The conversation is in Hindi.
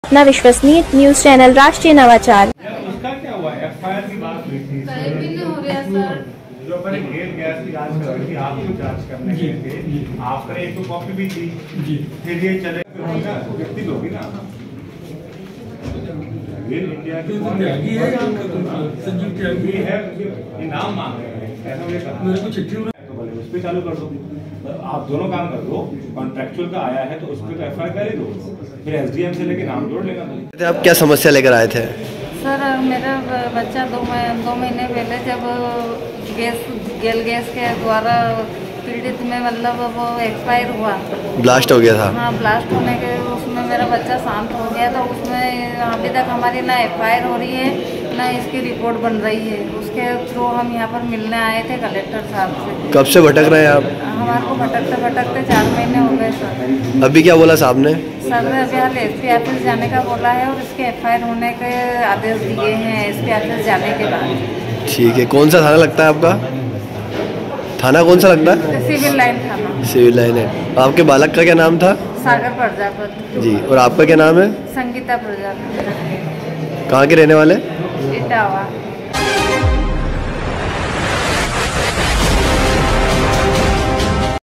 अपना विश्वसनीय न्यूज चैनल राष्ट्रीय नवाचार। उसका क्या हुआ? एफआईआर की बात हुई थी जो पर गैस की जांच कर रही थी, आपको जांच करने के लिए आपने एक तो कॉपी भी दी जी, फिर ये चले व्यक्ति होगी ना इंडिया की संजीव त्यागी है, ये नाम मांग रहे हैं, मेरे को चिट्ठी तो बोले उस पर चालू कर दो। आप दोनों काम कर दो, कॉन्ट्रैक्चुअल का आया है तो उस पर तो एफआईआर कर ही दो, फिर एसडीएम से लेके नाम जोड़ लेगा। आप क्या समस्या लेकर आए थे? सर मेरा बच्चा 2 महीने पहले जब गैस के द्वारा पीड़ित में मतलब वो एक्सपायर हुआ, ब्लास्ट हो गया था। हाँ, ब्लास्ट होने के उसमें मेरा बच्चा शांत हो गया था। उसमें अभी तक हमारी ना एफआईआर हो रही है ना इसकी रिपोर्ट बन रही है। उसके थ्रू हम यहाँ पर मिलने आए थे कलेक्टर साहब से। कब से भटक रहे हैं आप? हमारे को भटकते भटकते 4 महीने हो गए सर। अभी क्या बोला साहब ने? सर ने अभी हाल एसपी ऑफिस जाने का बोला है और इसके एफआईआर होने के आदेश दिए हैं एसपी ऑफिस जाने के बाद। ठीक है, कौन सा थाना लगता है आपका? थाना कौन सा लगता है? सिविल लाइन थाना। सिविल लाइन है। आपके बालक का क्या नाम था? सागर प्रजापति जी। और आपका क्या नाम है? संगीता प्रजापति। कहाँ के रहने वाले? इटावा।